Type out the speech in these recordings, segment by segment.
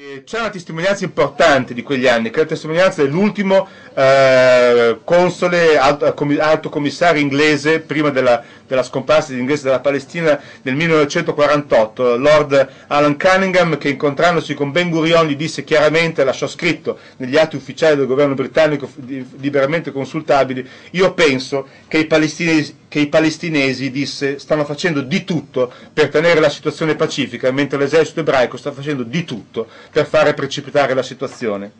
C'è una testimonianza importante di quegli anni, che è la testimonianza dell'ultimo console, alto commissario inglese, prima della scomparsa degli inglesi dalla Palestina nel 1948, Lord Alan Cunningham, che incontrandosi con Ben Gurion gli disse chiaramente, lasciò scritto negli atti ufficiali del governo britannico liberamente consultabili: io penso che i palestinesi, disse, stanno facendo di tutto per tenere la situazione pacifica, mentre l'esercito ebraico sta facendo di tutto per fare precipitare la situazione.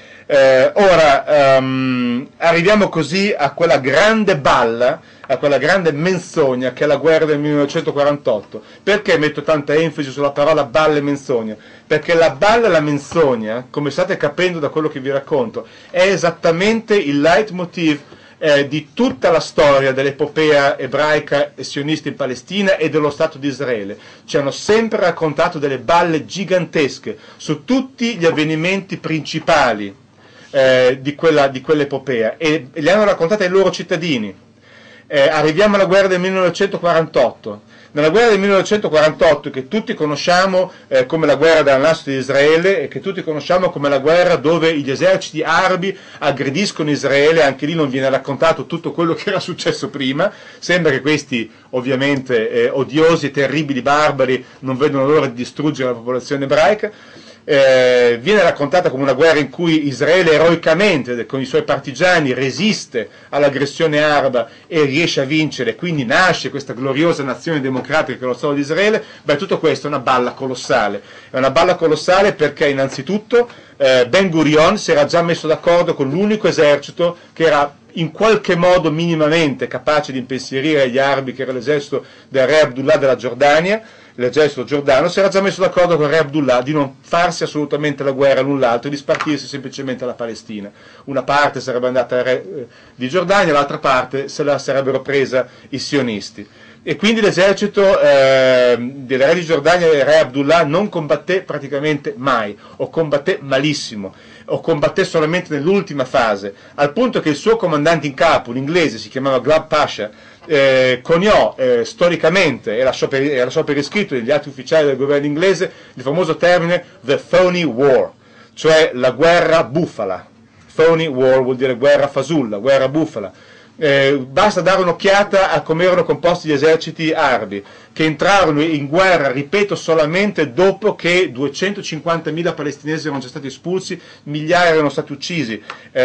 Arriviamo così a quella grande balla, a quella grande menzogna che è la guerra del 1948. Perché metto tanta enfasi sulla parola balla e menzogna? Perché la balla e la menzogna, come state capendo da quello che vi racconto, è esattamente il leitmotiv di tutta la storia dell'epopea ebraica e sionista in Palestina e dello Stato di Israele. Ci hanno sempre raccontato delle balle gigantesche su tutti gli avvenimenti principali di quell'epopea, e le hanno raccontate ai loro cittadini. Arriviamo alla guerra del 1948. Nella guerra del 1948, che tutti conosciamo come la guerra della nascita di Israele, e che tutti conosciamo come la guerra dove gli eserciti arabi aggrediscono Israele, anche lì non viene raccontato tutto quello che era successo prima. Sembra che questi, ovviamente, odiosi e terribili barbari non vedono l'ora di distruggere la popolazione ebraica. Viene raccontata come una guerra in cui Israele eroicamente con i suoi partigiani resiste all'aggressione araba e riesce a vincere, quindi nasce questa gloriosa nazione democratica che è lo Stato di Israele. Beh, tutto questo è una balla colossale, perché innanzitutto Ben Gurion si era già messo d'accordo con l'unico esercito che era in qualche modo minimamente capace di impensierire gli arabi, che era l'esercito del re Abdullah della Giordania. L'esercito giordano si era già messo d'accordo con il re Abdullah di non farsi assolutamente la guerra l'un l'altro e di spartirsi semplicemente alla Palestina. Una parte sarebbe andata al re di Giordania, l'altra parte se la sarebbero presa i sionisti. E quindi l'esercito del re di Giordania e del re Abdullah non combatté praticamente mai, o combatté malissimo, o combatté solamente nell'ultima fase, al punto che il suo comandante in capo, l'inglese, si chiamava Glab Pasha, coniò storicamente, e lasciò per iscritto negli atti ufficiali del governo inglese, il famoso termine the phony war, cioè la guerra bufala. Phony war vuol dire guerra fasulla, guerra bufala. Basta dare un'occhiata a come erano composti gli eserciti arabi, che entrarono in guerra, ripeto, solamente dopo che 250.000 palestinesi erano già stati espulsi, migliaia erano stati uccisi,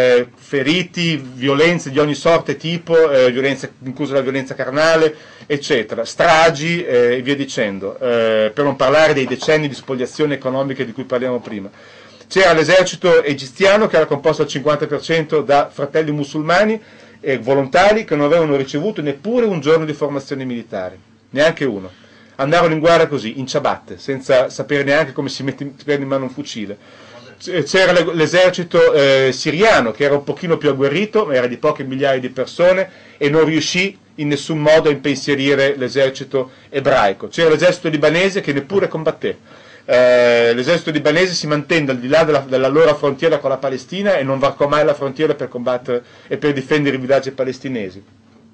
feriti, violenze di ogni sorta e tipo, inclusa la violenza carnale, eccetera, stragi e via dicendo, per non parlare dei decenni di spoliazione economica di cui parliamo prima. C'era l'esercito egiziano, che era composto al 50% da fratelli musulmani e volontari che non avevano ricevuto neppure un giorno di formazione militare, neanche uno. Andarono in guerra così, in ciabatte, senza sapere neanche come si prende in mano un fucile. C'era l'esercito siriano, che era un pochino più agguerrito, ma era di poche migliaia di persone e non riuscì in nessun modo a impensierire l'esercito ebraico. C'era l'esercito libanese, che neppure combatté. L'esercito libanese si mantenne al di là della loro frontiera con la Palestina e non varcò mai la frontiera per combattere e per difendere i villaggi palestinesi.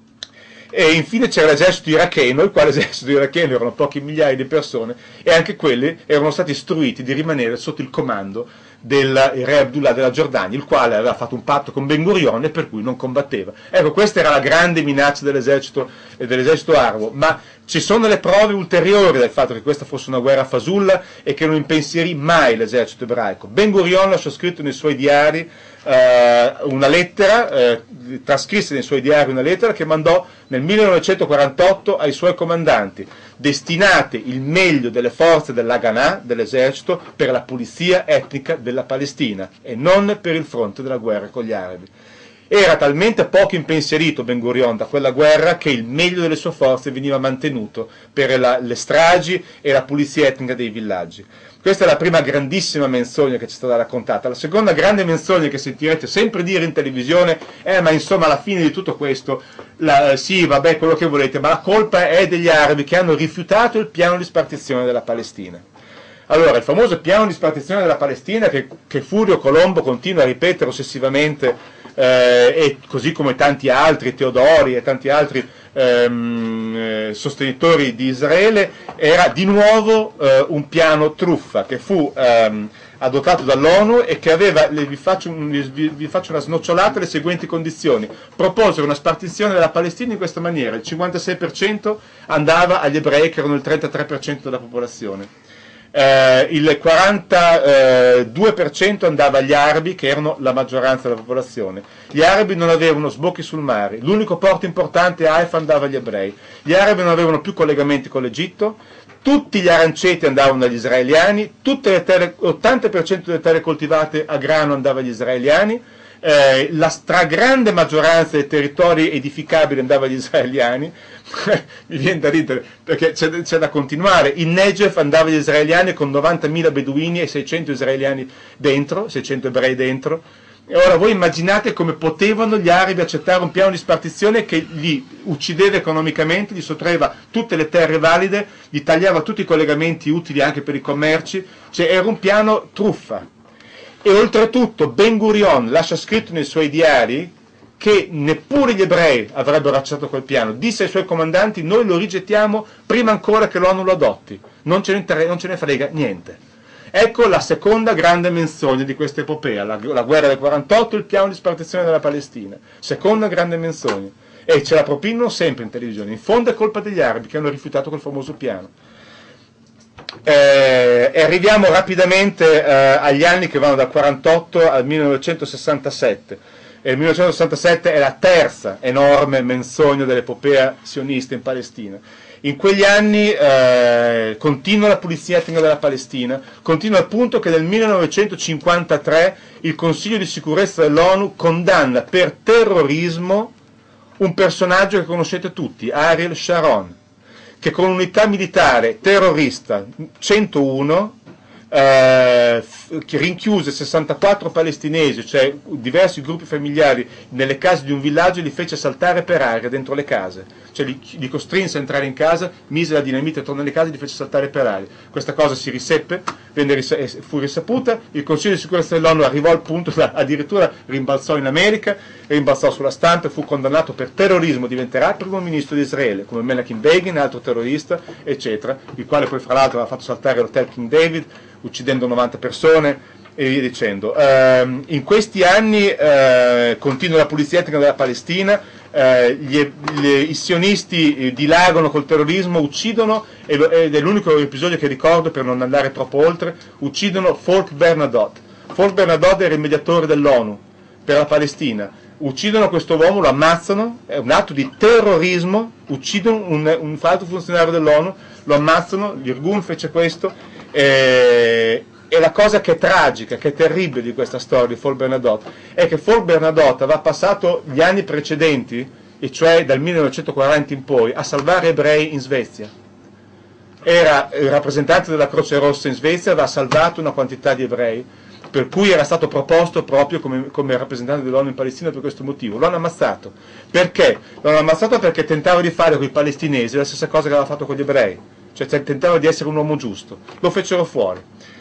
E infine c'era l'esercito iracheno, il quale esercito iracheno erano poche migliaia di persone, e anche quelli erano stati istruiti di rimanere sotto il comando del re Abdullah della Giordania, il quale aveva fatto un patto con Ben Gurion e per cui non combatteva. Ecco, questa era la grande minaccia dell'esercito arabo, ma ci sono le prove ulteriori del fatto che questa fosse una guerra fasulla e che non impensierì mai l'esercito ebraico. Ben Gurion lasciò scritto nei suoi diari una lettera, trascrisse nei suoi diari una lettera che mandò nel 1948 ai suoi comandanti: destinate il meglio delle forze dell'Haganah, dell'esercito, per la pulizia etnica della Palestina e non per il fronte della guerra con gli arabi. Era talmente poco impensierito Ben Gurion da quella guerra che il meglio delle sue forze veniva mantenuto per le stragi e la pulizia etnica dei villaggi. Questa è la prima grandissima menzogna che ci è stata raccontata. La seconda grande menzogna che sentirete sempre dire in televisione è: ma insomma, alla fine di tutto questo, sì, vabbè, quello che volete, ma la colpa è degli arabi che hanno rifiutato il piano di spartizione della Palestina. Allora, il famoso piano di spartizione della Palestina che Furio Colombo continua a ripetere ossessivamente, e così come tanti altri, Teodori e tanti altri sostenitori di Israele, era di nuovo un piano truffa che fu adottato dall'ONU e che aveva, vi faccio una snocciolata, le seguenti condizioni. Proposero una spartizione della Palestina in questa maniera: il 56% andava agli ebrei, che erano il 33% della popolazione, il 42% andava agli arabi, che erano la maggioranza della popolazione. Gli arabi non avevano sbocchi sul mare, l'unico porto importante, Haifa, andava agli ebrei. Gli arabi non avevano più collegamenti con l'Egitto, tutti gli aranceti andavano agli israeliani, tutte le terre, 80% delle terre coltivate a grano andava agli israeliani, la stragrande maggioranza dei territori edificabili andava agli israeliani. Mi viene da ridere perché c'è da continuare. Il Negev andava agli israeliani con 90.000 beduini e 600 israeliani dentro, 600 ebrei dentro. E ora voi immaginate come potevano gli arabi accettare un piano di spartizione che li uccideva economicamente, gli sottraeva tutte le terre valide, gli tagliava tutti i collegamenti utili anche per i commerci, cioè era un piano truffa. E oltretutto Ben Gurion lascia scritto nei suoi diari che neppure gli ebrei avrebbero accettato quel piano. Disse ai suoi comandanti: noi lo rigettiamo prima ancora che l'ONU lo adotti, non ce ne frega niente. Ecco la seconda grande menzogna di questa epopea, la guerra del 48, il piano di spartizione della Palestina. Seconda grande menzogna. E ce la propinano sempre in televisione. In fondo è colpa degli arabi che hanno rifiutato quel famoso piano. E arriviamo rapidamente agli anni che vanno dal 48 al 1967. E il 1967 è la terza enorme menzogna dell'epopea sionista in Palestina. In quegli anni continua la pulizia etnica della Palestina, continua al punto che nel 1953 il Consiglio di sicurezza dell'ONU condanna per terrorismo un personaggio che conoscete tutti, Ariel Sharon, che con unità militare terrorista 101 che rinchiuse 64 palestinesi, cioè diversi gruppi familiari, nelle case di un villaggio e li fece saltare per aria dentro le case, cioè li costrinse a entrare in casa, mise la dinamite attorno alle case e li fece saltare per aria. Questa cosa si riseppe, fu risaputa, il Consiglio di sicurezza dell'ONU arrivò al punto da addirittura rimbalzò in America, rimbalzò sulla stampa e fu condannato per terrorismo, diventerà primo ministro di Israele, come Menachem Begin, altro terrorista, eccetera, il quale poi fra l'altro aveva fatto saltare l'hotel King David, uccidendo 90 persone e via dicendo. In questi anni continua la pulizia etnica della Palestina, i sionisti dilagano col terrorismo, uccidono, ed è l'unico episodio che ricordo per non andare troppo oltre, uccidono Folk Bernadotte. Folk Bernadotte era il mediatore dell'ONU per la Palestina. Uccidono questo uomo, lo ammazzano, è un atto di terrorismo, uccidono un alto funzionario dell'ONU, lo ammazzano, l'Irgun fece questo. E la cosa che è tragica, che è terribile di questa storia di Folk Bernadotte è che Folk Bernadotte aveva passato gli anni precedenti, e cioè dal 1940 in poi, a salvare ebrei in Svezia. Era il rappresentante della Croce Rossa in Svezia, aveva salvato una quantità di ebrei, per cui era stato proposto proprio come rappresentante dell'ONU in Palestina per questo motivo. Lo hanno ammazzato. Perché? Lo hanno ammazzato perché tentava di fare con i palestinesi la stessa cosa che aveva fatto con gli ebrei, cioè tentava di essere un uomo giusto. Lo fecero fuori.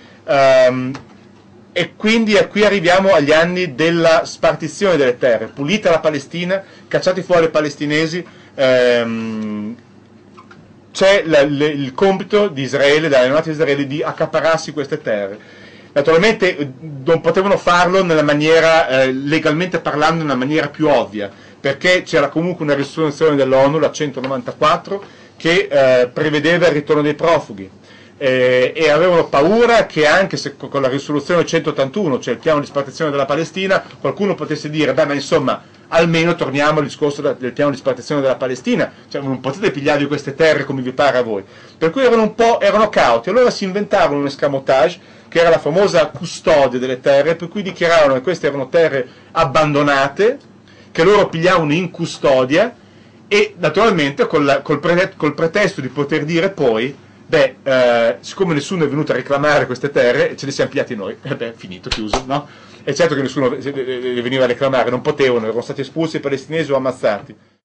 E quindi qui arriviamo agli anni della spartizione delle terre, pulita la Palestina, cacciati fuori i palestinesi. C'è il compito di Israele, delle armate di Israele, di accaparrarsi queste terre. Naturalmente non potevano farlo nella maniera, legalmente parlando, nella maniera più ovvia, perché c'era comunque una risoluzione dell'ONU, la 194, che prevedeva il ritorno dei profughi. E avevano paura che anche se con la risoluzione 181, cioè il piano di spartizione della Palestina, qualcuno potesse dire: beh, ma insomma, almeno torniamo al discorso del piano di spartizione della Palestina, cioè non potete pigliarvi queste terre come vi pare a voi. Per cui erano cauti, allora si inventarono un escamotage che era la famosa custodia delle terre, per cui dichiararono che queste erano terre abbandonate, che loro pigliavano in custodia, e naturalmente col pretesto di poter dire poi: beh, siccome nessuno è venuto a reclamare queste terre, ce le siamo pigliati noi, beh, finito, chiuso, no? È certo che nessuno le veniva a reclamare, non potevano, erano stati espulsi i palestinesi o ammazzati.